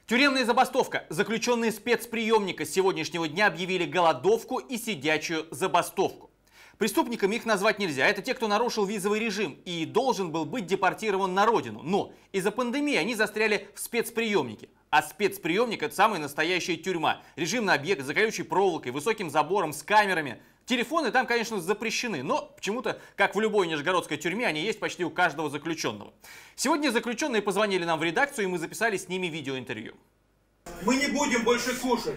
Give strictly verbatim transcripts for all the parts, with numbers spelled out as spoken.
Тюремная забастовка. Заключенные спецприемника с сегодняшнего дня объявили голодовку и сидячую забастовку. Преступниками их назвать нельзя. Это те, кто нарушил визовый режим и должен был быть депортирован на родину. Но из-за пандемии они застряли в спецприемнике. А спецприемник – это самая настоящая тюрьма. Режимный объект с колючей проволокой, высоким забором, с камерами. Телефоны там, конечно, запрещены, но почему-то, как в любой нижегородской тюрьме, они есть почти у каждого заключенного. Сегодня заключенные позвонили нам в редакцию, и мы записали с ними видеоинтервью. Мы не будем больше кушать.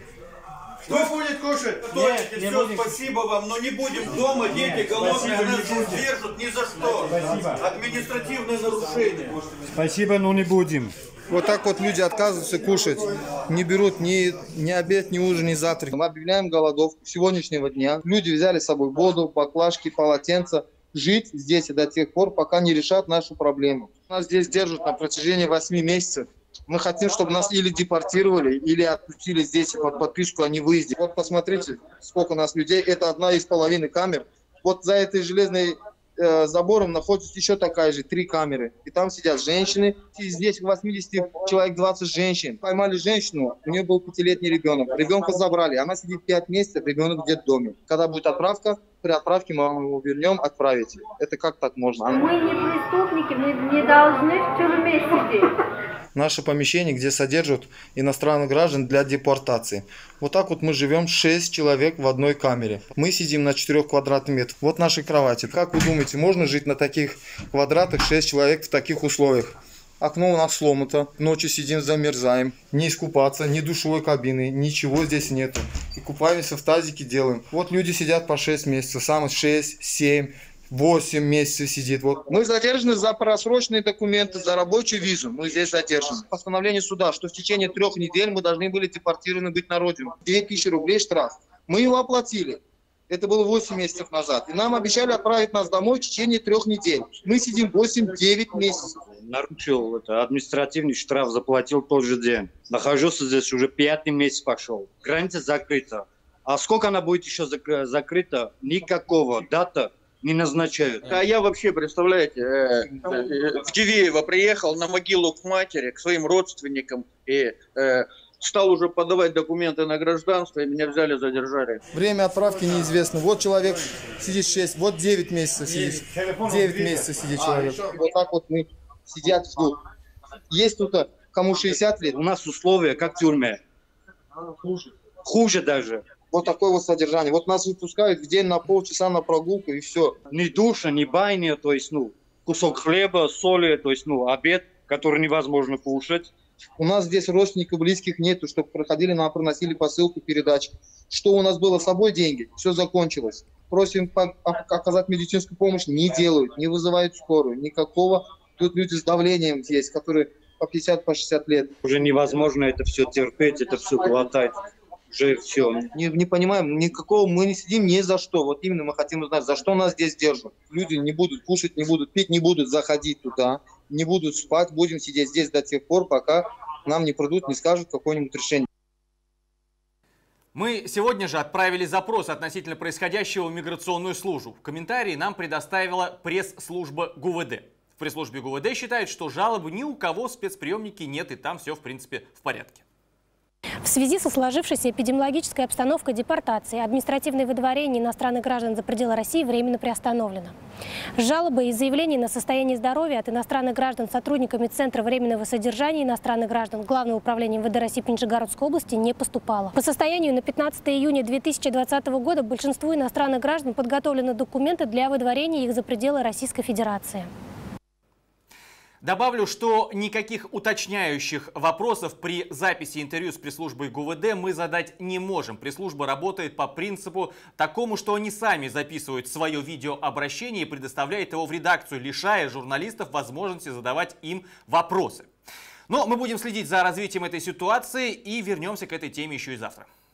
Кто будет кушать? Нет, не все, будем. Спасибо вам, но не будем дома, дети Нет, голодные, нас здесь держат ни за что. Спасибо. Административное нарушение. Спасибо, но не будем. Вот так вот люди отказываются кушать, не берут ни, ни обед, ни ужин, ни завтрак. Мы объявляем голодовку сегодняшнего дня. Люди взяли с собой воду, баклажки, полотенца. Жить здесь до тех пор, пока не решат нашу проблему. Нас здесь держат на протяжении восьми месяцев. Мы хотим, чтобы нас или депортировали, или отпустили здесь под подписку о невыезде. Вот посмотрите, сколько у нас людей. Это одна из половины камер. Вот за этой железной э, забором находится еще такая же, три камеры. И там сидят женщины. И здесь восемьдесят человек, двадцать женщин. Поймали женщину, у нее был пятилетний ребенок. Ребенка забрали, она сидит пять месяцев, ребенок где-то в доме. Когда будет отправка, при отправке мы его вернем, отправите. Это как так можно? Мы не преступники, мы не должны в тюрьме сидеть. Наше помещение, где содержат иностранных граждан для депортации. Вот так вот мы живем шесть человек в одной камере. Мы сидим на четырёх квадратных метрах. Вот наши кровати. Как вы думаете, можно жить на таких квадратах шесть человек в таких условиях? Окно у нас сломано, ночью сидим, замерзаем. Не искупаться, ни душевой кабины, ничего здесь нету. И купаемся в тазике делаем. Вот люди сидят по шесть месяцев, сам шесть, семь. восемь месяцев сидит. Вот. Мы задержаны за просроченные документы, за рабочую визу. Мы здесь задержаны. Постановление суда, что в течение трех недель мы должны были депортированы быть на родину. две тысячи рублей штраф. Мы его оплатили. Это было восемь месяцев назад. И нам обещали отправить нас домой в течение трех недель. Мы сидим восемь-девять месяцев. Нарушил это, административный штраф, заплатил тот же день. Нахожусь здесь уже пятый месяц пошел. Граница закрыта. А сколько она будет еще зак закрыта? Никакого дата не назначают. А я вообще, представляете, э, э, в Дивеево приехал на могилу к матери, к своим родственникам, и э, стал уже подавать документы на гражданство, и меня взяли, задержали. Время отправки неизвестно. Вот человек сидит шесть, вот девять месяцев сидит. девять месяцев сидит человек. Вот так вот мы сидят, ждут. Есть тут кому шестьдесят лет. У нас условия как в тюрьме. Хуже. Хуже даже. Вот такое вот содержание. Вот нас выпускают в день на полчаса на прогулку, и все. Ни душа, ни баня, то есть, ну, кусок хлеба, соли, то есть, ну, обед, который невозможно кушать. У нас здесь родственников близких нету, чтобы проходили, нам приносили посылку, передачи. Что у нас было с собой деньги, все закончилось. Просим оказать медицинскую помощь, не делают, не вызывают скорую, никакого. Тут люди с давлением есть, которые по пятьдесят, по шестьдесят лет. Уже невозможно это все терпеть, это все глотать. Уже все. Не, не понимаем, никакого мы не сидим ни за что. Вот именно мы хотим узнать, за что нас здесь держат. Люди не будут кушать, не будут пить, не будут заходить туда, не будут спать. Будем сидеть здесь до тех пор, пока нам не придут, не скажут какое-нибудь решение. Мы сегодня же отправили запрос относительно происходящего в миграционную службу. В комментарии нам предоставила пресс-служба ГУВД. В пресс-службе ГУВД считают, что жалобы ни у кого в спецприемнике нет, и там все в принципе в порядке. В связи со сложившейся эпидемиологической обстановкой депортации административное выдворение иностранных граждан за пределы России временно приостановлено. Жалобы и заявления на состояние здоровья от иностранных граждан сотрудниками Центра временного содержания иностранных граждан Главного управления МВД России по Нижегородской области не поступало. По состоянию на пятнадцатое июня две тысячи двадцатого года большинству иностранных граждан подготовлены документы для выдворения их за пределы Российской Федерации. Добавлю, что никаких уточняющих вопросов при записи интервью с пресс-службой ГУВД мы задать не можем. Пресс-служба работает по принципу такому, что они сами записывают свое видеообращение и предоставляют его в редакцию, лишая журналистов возможности задавать им вопросы. Но мы будем следить за развитием этой ситуации и вернемся к этой теме еще и завтра.